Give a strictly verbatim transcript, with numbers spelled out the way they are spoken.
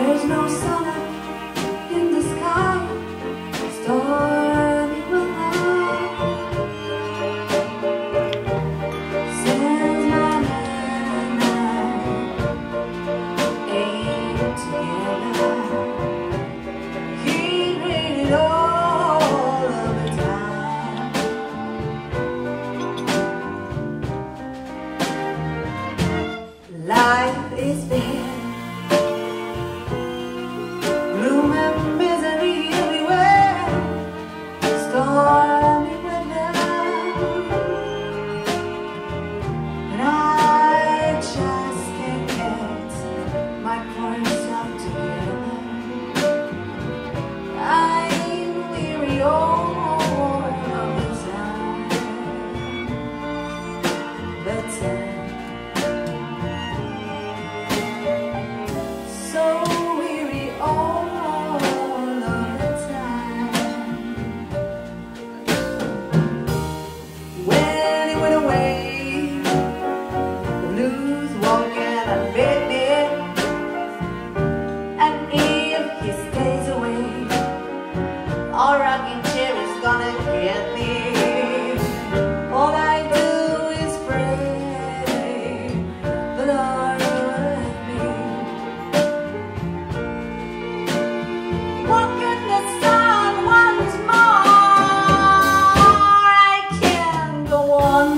There's no sun up in the sky, stormy weather. Since my man and I ain't together, keep it all of the time. Life is fair. Gloom and misery everywhere, stormy weather. And I just can't get my poor self together. I'm weary all of the time, the time. So weary all our rocking chair is gonna get me. All I do is pray the Lord will let me walk in the sun once more. I can't go on